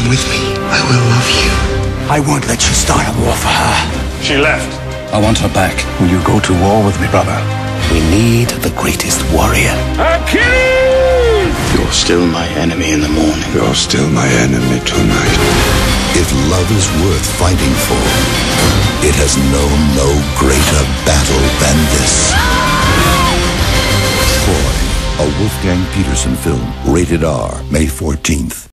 come with me. I will love you. I won't let you start a war for her. She left. I want her back. Will you go to war with me, brother? We need the greatest warrior. Achilles! You're still my enemy in the morning. You're still my enemy tonight. If love is worth fighting for, it has known no greater battle than this. Troy, a Wolfgang Peterson film, rated R, May 14th.